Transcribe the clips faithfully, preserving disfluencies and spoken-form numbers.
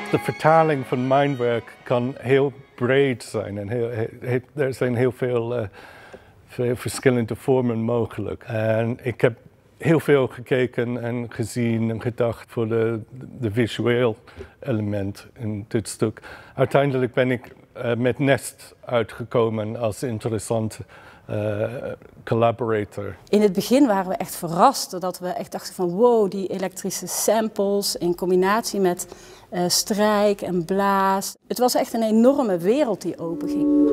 De vertaling van mijn werk kan heel breed zijn en heel, heel, er zijn heel veel, uh, veel verschillende vormen mogelijk. En ik heb heel veel gekeken en gezien en gedacht voor de, de visueel element in dit stuk. Uiteindelijk ben ik uh, met Nest uitgekomen als interessante uh, collaborator. In het begin waren we echt verrast doordat we echt dachten van wow, die elektrische samples in combinatie met uh, strijk en blaas. Het was echt een enorme wereld die openging.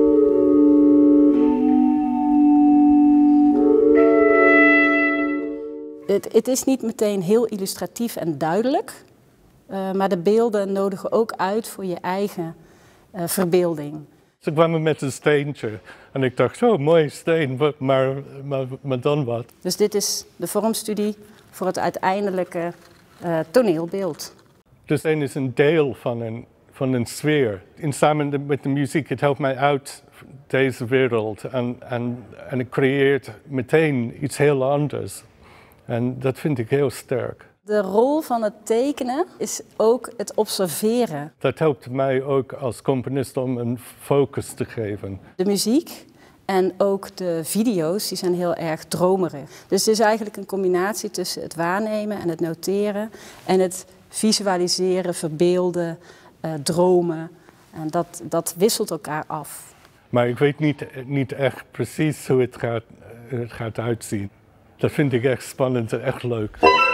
Het, het is niet meteen heel illustratief en duidelijk, uh, maar de beelden nodigen ook uit voor je eigen uh, verbeelding. Ze kwamen met een steentje en ik dacht, zo, mooie steen, maar, maar, maar dan wat? Dus dit is de vormstudie voor het uiteindelijke uh, toneelbeeld. De steen is een deel van een, van een sfeer. En samen met de muziek, het helpt mij uit deze wereld en, en, en het creëert meteen iets heel anders. En dat vind ik heel sterk. De rol van het tekenen is ook het observeren. Dat helpt mij ook als componist om een focus te geven. De muziek en ook de video's die zijn heel erg dromerig. Dus het is eigenlijk een combinatie tussen het waarnemen en het noteren en het visualiseren, verbeelden, uh, dromen. En dat, dat wisselt elkaar af. Maar ik weet niet, niet echt precies hoe het gaat, het gaat uitzien. Dat vind ik echt spannend en echt leuk.